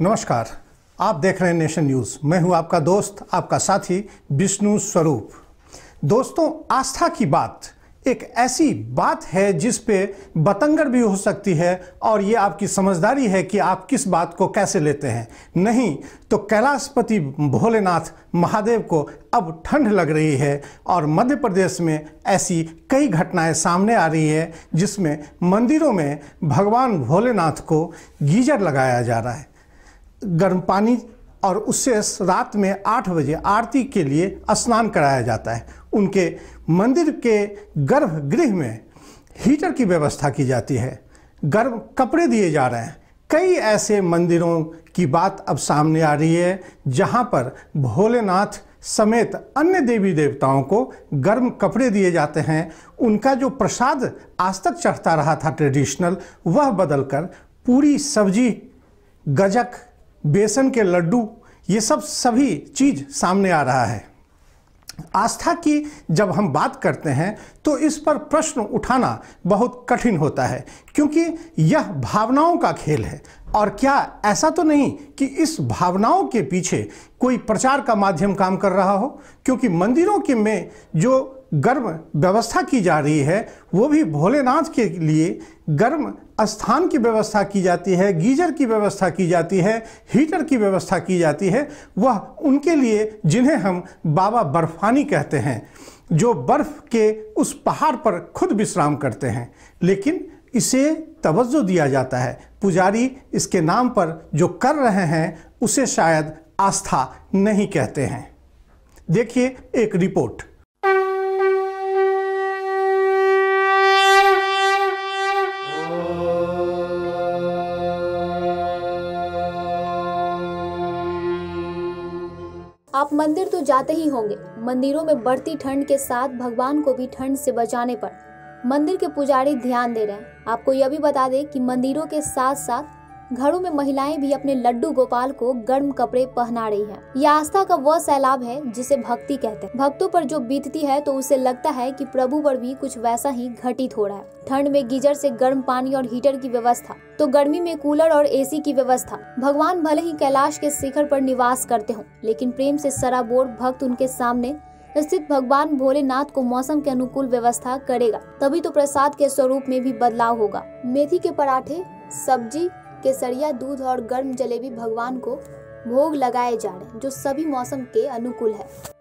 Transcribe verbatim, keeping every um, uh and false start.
नमस्कार, आप देख रहे हैं नेशन न्यूज़। मैं हूं आपका दोस्त, आपका साथी विष्णु स्वरूप। दोस्तों, आस्था की बात एक ऐसी बात है जिस पे बतंगड़ भी हो सकती है और ये आपकी समझदारी है कि आप किस बात को कैसे लेते हैं। नहीं तो कैलाशपति भोलेनाथ महादेव को अब ठंड लग रही है और मध्य प्रदेश में ऐसी कई घटनाएं सामने आ रही है जिसमें मंदिरों में भगवान भोलेनाथ को गीजर लगाया जा रहा है, गर्म पानी, और उससे रात में आठ बजे आरती के लिए स्नान कराया जाता है। उनके मंदिर के गर्भगृह में हीटर की व्यवस्था की जाती है, गर्म कपड़े दिए जा रहे हैं। कई ऐसे मंदिरों की बात अब सामने आ रही है जहां पर भोलेनाथ समेत अन्य देवी देवताओं को गर्म कपड़े दिए जाते हैं। उनका जो प्रसाद आज तक चढ़ता रहा था ट्रेडिशनल, वह बदलकर पूरी सब्जी, गजक, बेसन के लड्डू, ये सब सभी चीज़ सामने आ रहा है। आस्था की जब हम बात करते हैं तो इस पर प्रश्न उठाना बहुत कठिन होता है, क्योंकि यह भावनाओं का खेल है। और क्या ऐसा तो नहीं कि इस भावनाओं के पीछे कोई प्रचार का माध्यम काम कर रहा हो? क्योंकि मंदिरों के में जो गर्म व्यवस्था की जा रही है वो भी भोलेनाथ के लिए गर्म स्थान की व्यवस्था की जाती है, गीजर की व्यवस्था की जाती है, हीटर की व्यवस्था की जाती है। वह उनके लिए जिन्हें हम बाबा बर्फानी कहते हैं, जो बर्फ़ के उस पहाड़ पर खुद विश्राम करते हैं। लेकिन इसे तवज्जो दिया जाता है। पुजारी इसके नाम पर जो कर रहे हैं उसे शायद आस्था नहीं कहते हैं। देखिए एक रिपोर्ट। आप मंदिर तो जाते ही होंगे। मंदिरों में बढ़ती ठंड के साथ भगवान को भी ठंड से बचाने पर मंदिर के पुजारी ध्यान दे रहे हैं। आपको यह भी बता दें कि मंदिरों के साथ साथ घरों में महिलाएं भी अपने लड्डू गोपाल को गर्म कपड़े पहना रही हैं। यह आस्था का वह सैलाब है जिसे भक्ति कहते हैं। भक्तों पर जो बीतती है तो उसे लगता है कि प्रभु पर भी कुछ वैसा ही घटित हो रहा है। ठंड में गीजर से गर्म पानी और हीटर की व्यवस्था, तो गर्मी में कूलर और एसी की व्यवस्था। भगवान भले ही कैलाश के शिखर पर निवास करते हों, लेकिन प्रेम से सराबोर भक्त उनके सामने स्थित भगवान भोलेनाथ को मौसम के अनुकूल व्यवस्था करेगा, तभी तो प्रसाद के स्वरूप में भी बदलाव होगा। मेथी के पराठे, सब्जी, केसरिया दूध और गर्म जलेबी भगवान को भोग लगाए जा रहे हैं, जो सभी मौसम के अनुकूल है।